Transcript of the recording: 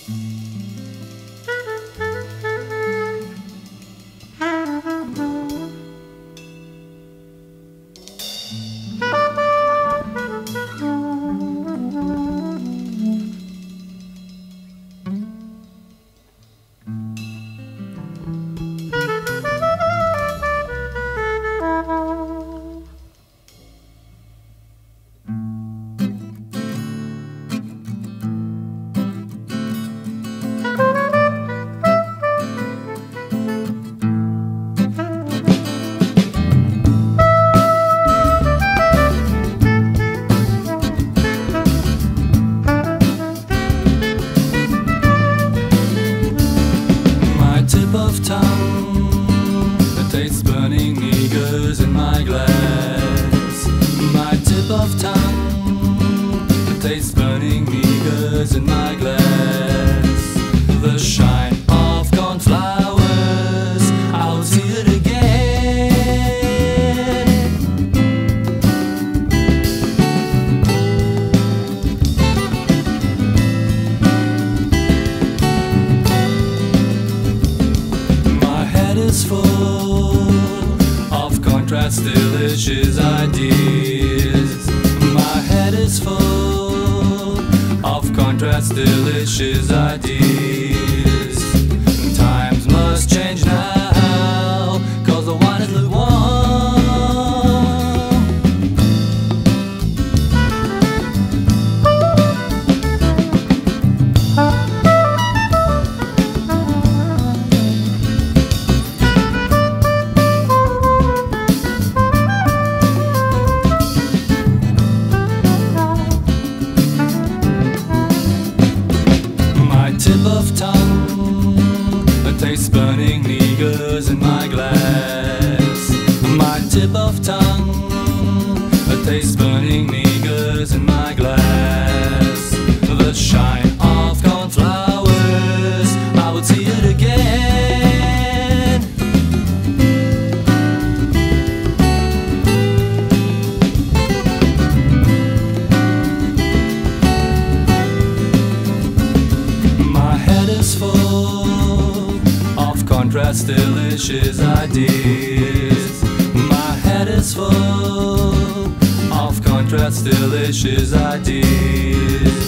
Tip of tongue that tastes burning negus in my glass. My tip of tongue that tastes burning negus in my glass. The shine of cornflowers, I'll see it again. Is full of contrast, delicious ideas. My head is full of contrast, delicious ideas. Times must change now, 'cause the wine is lukewarm. Tip of tongue that tastes burning negus in my glass. My tip of tongue that tastes burning negus in my glass. The shine of cornflowers, I would see it again. Full of contrast, delicious ideas. My head is full of contrast, delicious ideas.